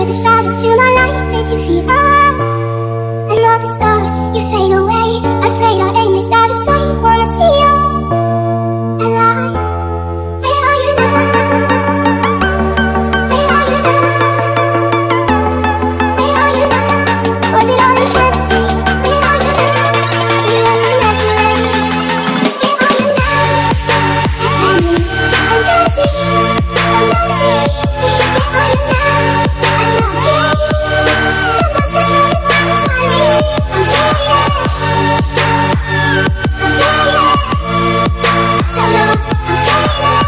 with a shadow to my light. Did you feel us? Another star, you fade away. Afraid our aim is out of sight. Wanna see us alive. Where are you now? Where are you now? Where are you now? Was it all a fantasy? Where are you now? You only imaginary. Where are you now? Atlantis, under the sea, under the sea. Where are you now? Another dream. The monsters running wild inside me. I'm feeling, so lost. I'm feeling,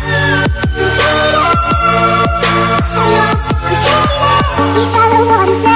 so lost. I'm feeling. These shallow waters.